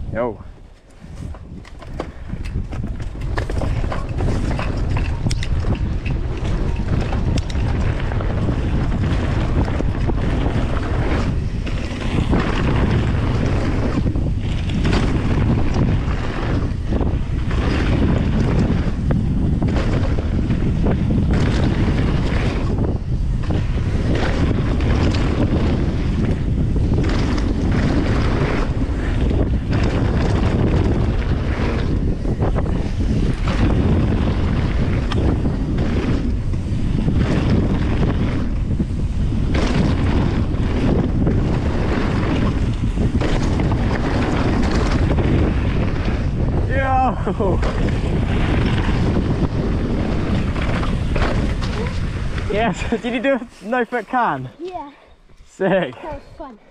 Yo. Yes, did you do a no foot can? Yeah. Sick. That was fun.